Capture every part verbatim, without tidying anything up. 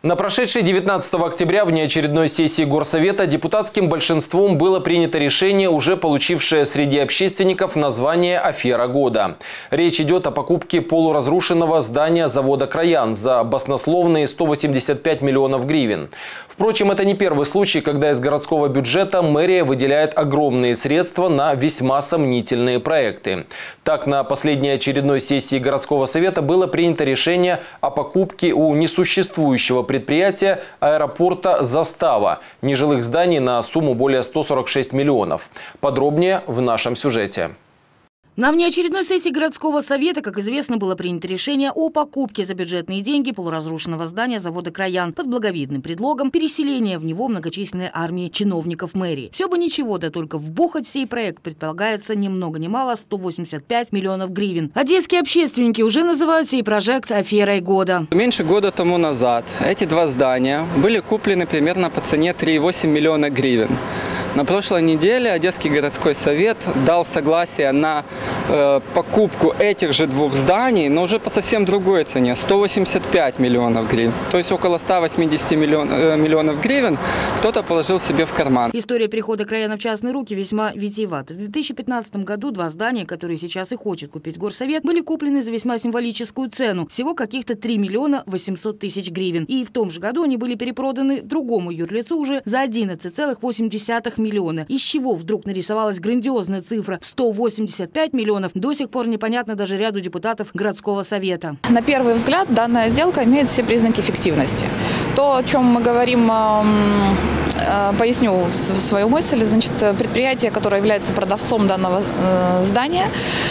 На прошедшей девятнадцатого октября внеочередной сессии Горсовета депутатским большинством было принято решение, уже получившее среди общественников название «Афера года». Речь идет о покупке полуразрушенного здания завода «Краян» за баснословные сто восемьдесят пять миллионов гривен. Впрочем, это не первый случай, когда из городского бюджета мэрия выделяет огромные средства на весьма сомнительные проекты. Так, на последней очередной сессии городского совета было принято решение о покупке у несуществующего предприятия предприятия аэропорта «Застава» нежилых зданий на сумму более ста сорока шести миллионов. Подробнее в нашем сюжете. На внеочередной сессии городского совета, как известно, было принято решение о покупке за бюджетные деньги полуразрушенного здания завода «Краян» под благовидным предлогом переселения в него многочисленной армии чиновников мэрии. Все бы ничего, да только вбухать в сей проект предполагается ни много ни мало сто восемьдесят пять миллионов гривен. Одесские общественники уже называют сей проект «Аферой года». Меньше года тому назад эти два здания были куплены примерно по цене три и восемь миллиона гривен. На прошлой неделе Одесский городской совет дал согласие на э, покупку этих же двух зданий, но уже по совсем другой цене – сто восемьдесят пять миллионов гривен. То есть около ста восьмидесяти миллион, э, миллионов гривен кто-то положил себе в карман. История перехода Краяна в частные руки весьма витиевата. В две тысячи пятнадцатом году два здания, которые сейчас и хочет купить Горсовет, были куплены за весьма символическую цену – всего каких-то три миллиона восемьсот тысяч гривен. И в том же году они были перепроданы другому юрлицу уже за одиннадцать целых восемь десятых миллиона. Из чего вдруг нарисовалась грандиозная цифра сто восемьдесят пять миллионов, до сих пор непонятно даже ряду депутатов городского совета. На первый взгляд данная сделка имеет все признаки фиктивности. То, о чем мы говорим, поясню свою мысль. Значит, предприятие, которое является продавцом данного здания,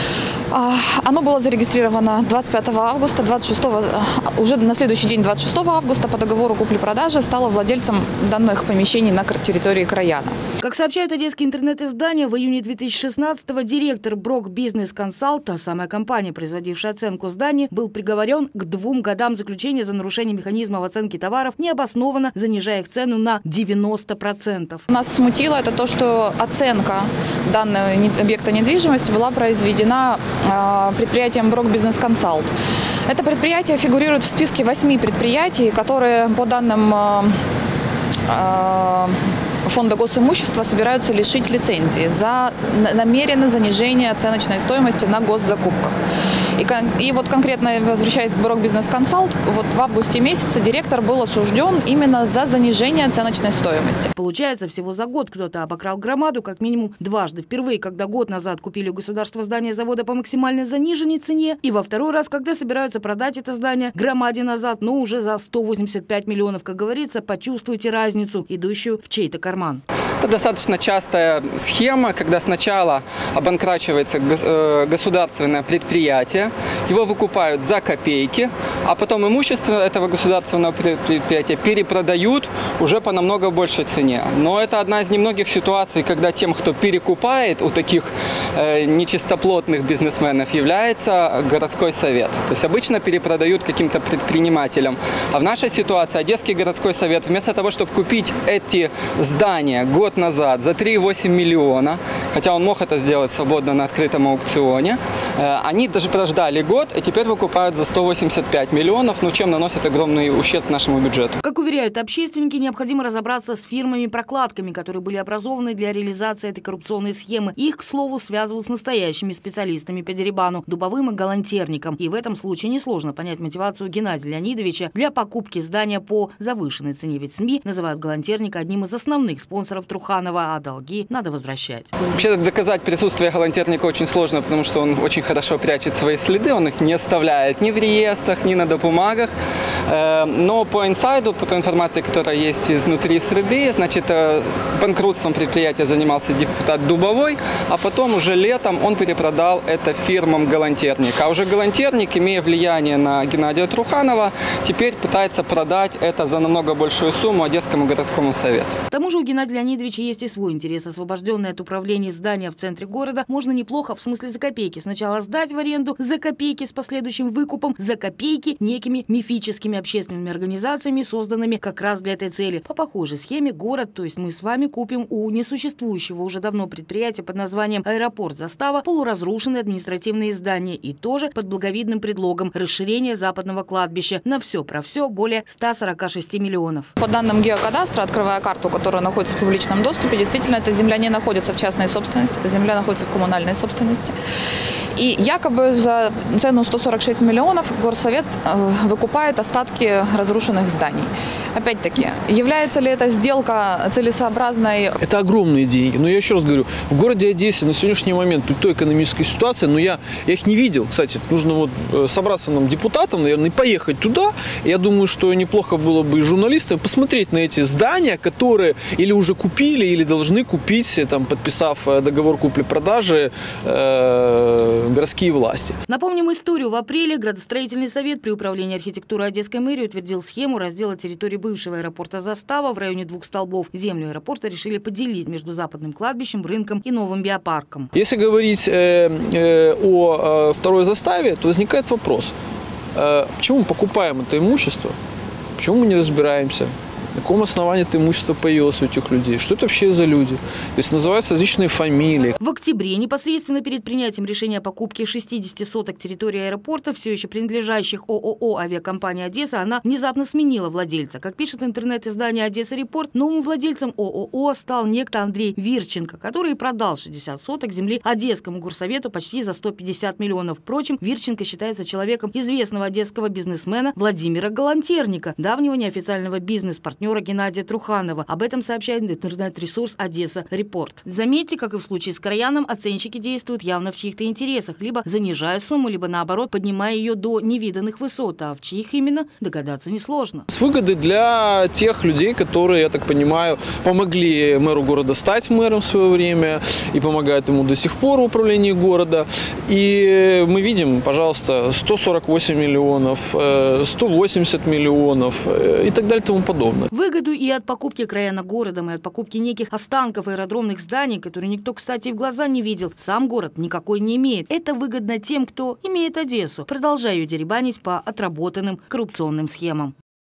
оно было зарегистрировано двадцать пятого августа, двадцать шестого, уже на следующий день, двадцать шестого августа, по договору купли-продажи стало владельцем данных помещений на территории Краяна. Как сообщает одесский интернет-издание, в июне две тысячи шестнадцатого директор Брок Бизнес Консалт, та самая компания, производившая оценку зданий, был приговорен к двум годам заключения за нарушение механизмов оценки товаров, необоснованно занижая их цену на девяносто процентов. Нас смутило это то, что оценка данного объекта недвижимости была произведена предприятием Брок Бизнес Консалт. Это предприятие фигурирует в списке восьми предприятий, которые по данным Фонда госимущества собираются лишить лицензии за намеренное занижение оценочной стоимости на госзакупках. И, и вот конкретно, возвращаясь к Брок Бизнес Консалт, вот в августе месяце директор был осужден именно за занижение оценочной стоимости. Получается, всего за год кто-то обокрал громаду как минимум дважды. Впервые, когда год назад купили у государства здание завода по максимально заниженной цене, и во второй раз, когда собираются продать это здание громаде назад, но уже за сто восемьдесят пять миллионов, как говорится, почувствуйте разницу, идущую в чей-то карман. Это достаточно частая схема, когда сначала обанкрачивается государственное предприятие, его выкупают за копейки, а потом имущество этого государственного предприятия перепродают уже по намного большей цене. Но это одна из немногих ситуаций, когда тем, кто перекупает у таких э, нечистоплотных бизнесменов, является городской совет. То есть обычно перепродают каким-то предпринимателям. А в нашей ситуации Одесский городской совет вместо того, чтобы купить эти здания год назад за три и восемь миллиона, хотя он мог это сделать свободно на открытом аукционе, э, они даже прождали год и теперь выкупают за сто восемьдесят пять миллионов, ну чем наносит огромный ущерб нашему бюджету. Как уверяют общественники, необходимо разобраться с фирмами-прокладками, которые были образованы для реализации этой коррупционной схемы. Их, к слову, связывают с настоящими специалистами по дерибану, Дубовым и Галантерником. И в этом случае несложно понять мотивацию Геннадия Леонидовича для покупки здания по завышенной цене. Ведь СМИ называют Галантерника одним из основных спонсоров Труханова, а долги надо возвращать. Вообще доказать присутствие Галантерника очень сложно, потому что он очень хорошо прячет свои следы, он их не оставляет ни в реестрах, ни на бумагах. Но по инсайду, по той информации, которая есть изнутри среды, значит, банкротством предприятия занимался депутат Дубовой, а потом уже летом он перепродал это фирмам Галантерника. А уже Галантерник, имея влияние на Геннадия Труханова, теперь пытается продать это за намного большую сумму Одесскому городскому совету. К тому же у Геннадия Леонидовича есть и свой интерес. Освобожденное от управления здания в центре города можно неплохо, в смысле за копейки, сначала сдать в аренду, за за копейки с последующим выкупом за копейки некими мифическими общественными организациями, созданными как раз для этой цели. По похожей схеме город, то есть мы с вами, купим у несуществующего уже давно предприятия под названием «Аэропорт Застава» полуразрушенные административные здания и тоже под благовидным предлогом расширения западного кладбища на все про все более ста сорока шести миллионов. По данным геокадастра, открывая карту, которая находится в публичном доступе, действительно эта земля не находится в частной собственности, эта земля находится в коммунальной собственности. И якобы за цену сто сорок шесть миллионов горсовет э, выкупает остатки разрушенных зданий. Опять-таки, является ли эта сделка целесообразной? Это огромные деньги. Но я еще раз говорю, в городе Одессе на сегодняшний момент тут то экономическая ситуация, но я, я их не видел. Кстати, нужно вот собраться нам депутатам, наверное, и поехать туда. Я думаю, что неплохо было бы и журналистам посмотреть на эти здания, которые или уже купили, или должны купить, там, подписав договор купли-продажи, э, городские власти. Напомним историю. В апреле градостроительный совет при управлении архитектуры Одесской мэрии утвердил схему раздела территории бывшего аэропорта Застава в районе двух столбов. Землю аэропорта решили поделить между западным кладбищем, рынком и новым биопарком. Если говорить э, э, о э, второй заставе, то возникает вопрос, э, почему мы покупаем это имущество, почему мы не разбираемся, на каком основании это имущество появилось у этих людей, что это вообще за люди, если называются различные фамилии. В октябре, непосредственно перед принятием решения о покупке шестидесяти соток территории аэропорта, все еще принадлежащих ООО «Авиакомпания Одесса», она внезапно сменила владельца. Как пишет интернет-издание «Одесса Репорт», новым владельцем ООО стал некто Андрей Вирченко, который и продал шестьдесят соток земли Одесскому горсовету почти за сто пятьдесят миллионов. Впрочем, Вирченко считается человеком известного одесского бизнесмена Владимира Галантерника, давнего неофициального бизнес-партнера Геннадия Труханова. Об этом сообщает интернет-ресурс «Одесса Репорт». Заметьте, как и в случае с Краяном, оценщики действуют явно в чьих-то интересах, либо занижая сумму, либо наоборот поднимая ее до невиданных высот. А в чьих именно, догадаться несложно. С выгодой для тех людей, которые, я так понимаю, помогли мэру города стать мэром в свое время и помогают ему до сих пор в управлении города. И мы видим, пожалуйста, сто сорок восемь миллионов, сто восемьдесят миллионов и так далее и тому подобное. Выгоду и от покупки Краяна городом, и от покупки неких останков аэродромных зданий, которые никто, кстати, в глаза не видел, сам город никакой не имеет. Это выгодно тем, кто имеет Одессу, продолжая ее деребанить по отработанным коррупционным схемам.